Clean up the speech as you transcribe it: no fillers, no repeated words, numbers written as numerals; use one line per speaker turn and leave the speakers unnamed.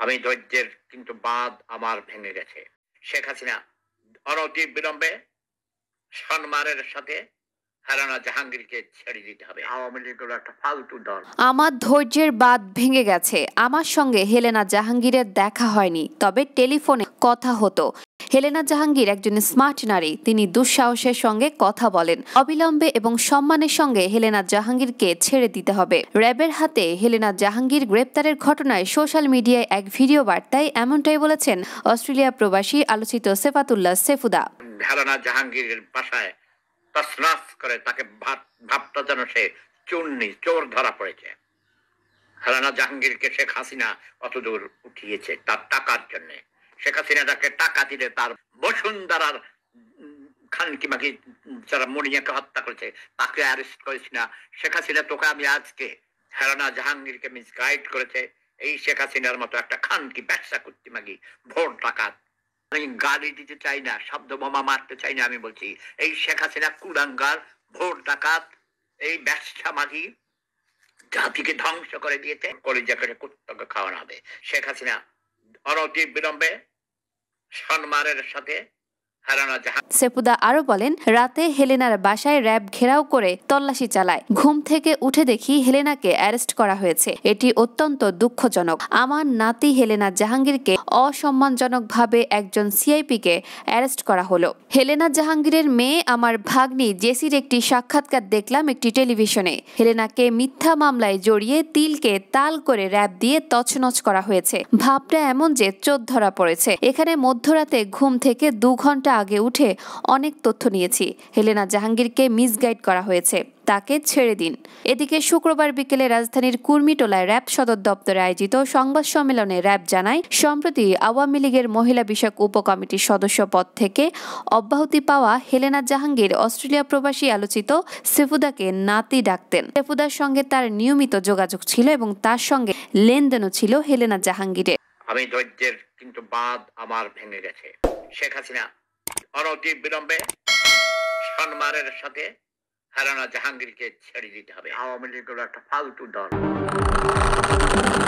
আমি ধৈর্যের কিন্তু বাঁধ আমার ভেঙে গেছে। শেখ হাসিনা অনতি বিলম্বে সম্মানের সাথে হেলেনা জাহাঙ্গীরকে ছেড়ে দিতে হবে। আওয়ামী লীগ হলো একটা ফালতু দল।
আমার ধৈর্যের বাঁধ ভেঙে গেছে। আমার সঙ্গে হেলেনা জাহাঙ্গীরের দেখা হয়নি, তবে টেলিফোনে কথা হতো। হেলেনা জাহাঙ্গীর একজন স্মার্ট নারী। তিনি দুঃসাহসের সঙ্গে কথা বলেন। অবিলম্বে এবং সম্মানের সঙ্গে হেলেনা জাহাঙ্গীরকে ছেড়ে দিতে হবে। র্যাবের হাতে হেলেনা জাহাঙ্গীর গ্রেপ্তারের ঘটনায় সোশ্যাল মিডিয়ায় এক ভিডিও বার্তায় এমনটাই বলেছেন অস্ট্রেলিয়া প্রবাসী আলোচিত সেফাতুল্লাহ সেফুদা।
হেলেনা জাহাঙ্গীরের বাসায় তছনছ করে তাকে ভাবটা যেন সে চোর ধরা পড়েছে। হেলেনা জাহাঙ্গীরকে শেখ হাসিনা অতদূর উঠিয়েছে তার টাকার জন্য। শেখ হাসিনা তাকে টাকা দিলে তার বসুন্ধরার খানকিমাকি যারা মনিয়াকে হত্যা করেছে তাকে অ্যারেস্ট করেছি না। শেখ হাসিনা তোকে আমি আজকে হেলেনা জাহাঙ্গীরকে মিসগাইড করেছে। এই শেখ হাসিনার মতো একটা খানকি ব্যবসা করতে মাগি ভোট ডাকাত। আমি গালি দিতে চাই না, শব্দ বোমা মারতে চাই না। আমি বলছি এই শেখ হাসিনা কুলাঙ্গার, ভোট ডাকাত, এই ব্যবসা মাগি জাতিকে ধ্বংস করে দিয়েছে। কলিজা করে কুত্তাকে খাওয়ানো হবে। শেখ হাসিনা অনতি বিলম্বে সম্মানের সাথে
সেফুদা আরো বলেন, রাতে হেলেনার বাসায় র্যাব ঘেরাও করে তল্লাশি চালায়। ঘুম থেকে উঠে দেখি হেলেনাকে অ্যারেস্ট করা হয়েছে। এটি অত্যন্ত দুঃখজনক। আমার নাতি হেলেনা জাহাঙ্গীরকে অসম্মানজনকভাবে একজন সিআইপিকে অ্যারেস্ট করা হলো। হেলেনা জাহাঙ্গীরের মেয়ে আমার ভাগ্নি জেসির একটি সাক্ষাৎকার দেখলাম একটি টেলিভিশনে। হেলেনাকে মিথ্যা মামলায় জড়িয়ে তিলকে তাল করে র্যাব দিয়ে তছনছ করা হয়েছে। ভাবটা এমন যে চোর ধরা পড়েছে। এখানে মধ্যরাতে ঘুম থেকে 2 ঘন্টা আগে উঠে অনেক তথ্য নিয়েছি। হেলেনা জাহাঙ্গীরকে মিসগাইড করা হয়েছে, তাকে ছেড়ে দিন। এদিকে শুক্রবার বিকেলে রাজধানীর কুর্মিটোলায় র্যাব সদর দপ্তরে আয়োজিত সংবাদ সম্মেলনে র্যাব জানায়, সম্প্রতি আওয়ামী লীগের মহিলা বিষয়ক উপকমিটির সদস্য পদ থেকে অব্যাহতি পাওয়া হেলেনা জাহাঙ্গীর অস্ট্রেলিয়া প্রবাসী আলোচিত সেফুদাকে নাতি ডাকতেন। সেফুদার সঙ্গে তার নিয়মিত যোগাযোগ ছিল এবং তার সঙ্গে লেনদেনও ছিল হেলেনা জাহাঙ্গীরের।
আমি ধৈর্যের কিন্তু বাঁধ আমার ভেঙে গেছে। শেখ হাসিনা অনতি বিলম্বে সম্মানের সাথে হেলেনা জাহাঙ্গীরকে ছেড়ে দিতে হবে। আওয়ামী লীগ হলো একটা ফালতু দল।